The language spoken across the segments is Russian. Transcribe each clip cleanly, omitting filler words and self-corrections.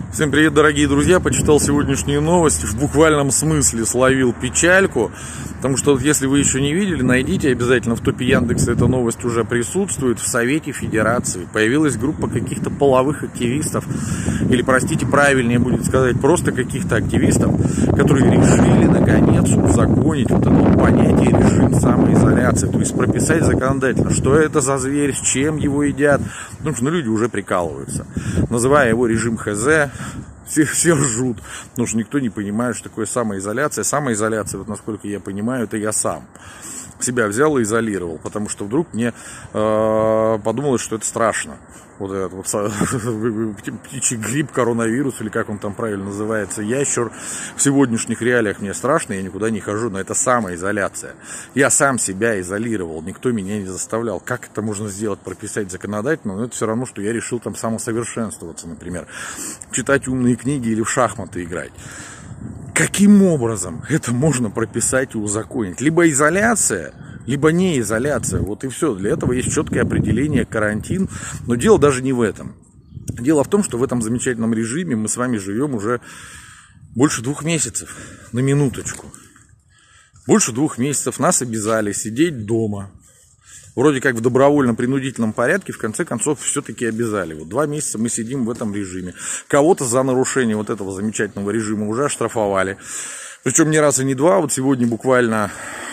Всем привет, дорогие друзья! Почитал сегодняшние новости, в буквальном смысле словил печальку, потому что вот если вы еще не видели, найдите обязательно в топе Яндекса, эта новость уже присутствует. В Совете Федерации появилась группа каких-то половых активистов, или, простите, правильнее будет сказать, просто каких-то активистов, которые решили наконец узаконить вот это вот понятие режим самоизоляции, то есть прописать законодательно, что это за зверь, с чем его едят, потому что люди уже прикалываются, называя его режим ХЗ. Все ржут, потому что никто не понимает, что такое самоизоляция. Самоизоляция, вот насколько я понимаю, это я сам себя взял и изолировал, потому что вдруг мне подумалось, что это страшно. Вот этот вот птичий грипп, коронавирус, или как он там правильно называется, ящер, в сегодняшних реалиях мне страшно, я никуда не хожу, но это самоизоляция. Я сам себя изолировал, никто меня не заставлял. Как это можно сделать, прописать законодательно? Но это все равно, что я решил там самосовершенствоваться, например, читать умные книги или в шахматы играть. Каким образом это можно прописать и узаконить? Либо изоляция, либо не изоляция. Вот и все. Для этого есть четкое определение карантин. Но дело даже не в этом. Дело в том, что в этом замечательном режиме мы с вами живем уже больше 2 месяцев. На минуточку. Больше 2 месяцев нас обязали сидеть дома. Вроде как в добровольно-принудительном порядке, в конце концов, все-таки обязали. Вот 2 месяца мы сидим в этом режиме. Кого-то за нарушение вот этого замечательного режима уже оштрафовали. Причем не раз и не два. Вот сегодня буквально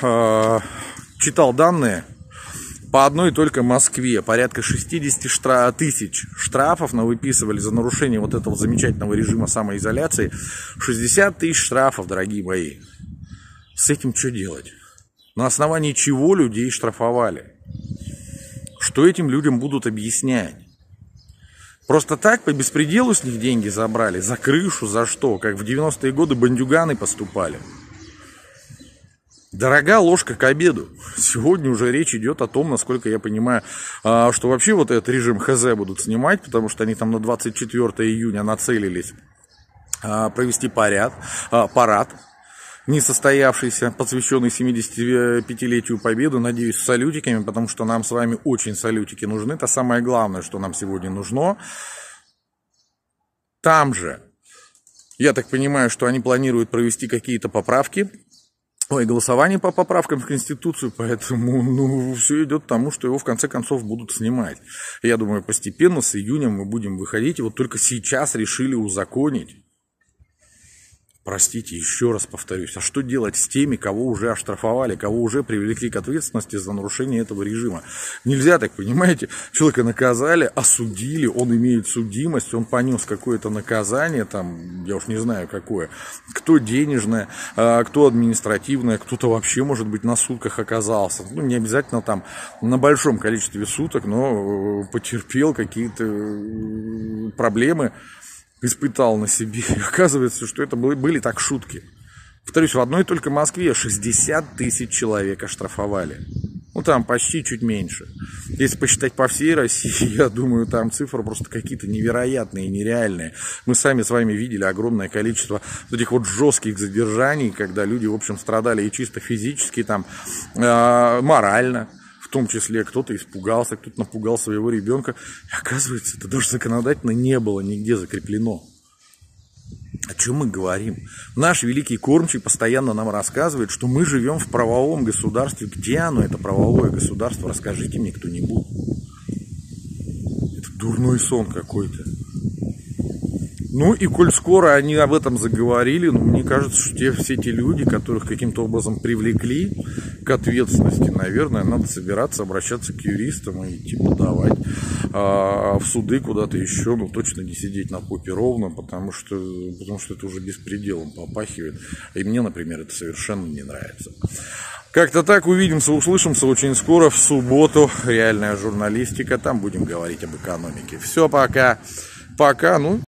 читал данные. По одной только Москве порядка 60 тысяч штрафов выписывали за нарушение вот этого замечательного режима самоизоляции. 60 тысяч штрафов, дорогие мои. С этим что делать? На основании чего людей штрафовали? Что этим людям будут объяснять? Просто так по беспределу с них деньги забрали? За крышу? За что? Как в 90-е годы бандюганы поступали? Дорога ложка к обеду. Сегодня уже речь идет о том, насколько я понимаю, что вообще вот этот режим ХЗ будут снимать, потому что они там на 24 июня нацелились провести парад несостоявшийся, посвященный 75-летию Победы, надеюсь, с салютиками, потому что нам с вами очень салютики нужны. Это самое главное, что нам сегодня нужно. Там же, я так понимаю, что они планируют провести какие-то поправки, голосование по поправкам в Конституцию, поэтому все идет к тому, что его в конце концов будут снимать. Я думаю, постепенно с июня мы будем выходить, и вот только сейчас решили узаконить. Простите, еще раз повторюсь, а что делать с теми, кого уже оштрафовали, кого уже привлекли к ответственности за нарушение этого режима? Нельзя так, понимаете, человека наказали, осудили, он имеет судимость, он понес какое-то наказание, там, я уж не знаю какое, кто денежное, кто административное, кто-то вообще, может быть, на сутках оказался. Ну, не обязательно там на большом количестве суток, но потерпел какие-то проблемы, испытал на себе. И оказывается, что это были так шутки. Повторюсь, в одной только Москве 60 тысяч человек оштрафовали. Ну, там почти чуть меньше. Если посчитать по всей России, я думаю, там цифры просто какие-то невероятные, нереальные. Мы сами с вами видели огромное количество этих вот жестких задержаний, когда люди, в общем, страдали и чисто физически, там, морально. В том числе кто-то испугался, кто-то напугал своего ребенка. И оказывается, это даже законодательно не было нигде закреплено. О чем мы говорим? Наш великий кормчий постоянно нам рассказывает, что мы живем в правовом государстве. Где оно, это правовое государство? Расскажите мне кто-нибудь. Это дурной сон какой-то. Ну и коль скоро они об этом заговорили, мне кажется, что все те люди, которых каким-то образом привлекли к ответственности, наверное, надо собираться, обращаться к юристам и идти подавать в суды куда-то еще, точно не сидеть на попе ровно, потому что это уже беспределом попахивает. И мне, например, это совершенно не нравится. Как-то так, увидимся, услышимся очень скоро, в субботу. Реальная журналистика, там будем говорить об экономике. Все, пока. Пока,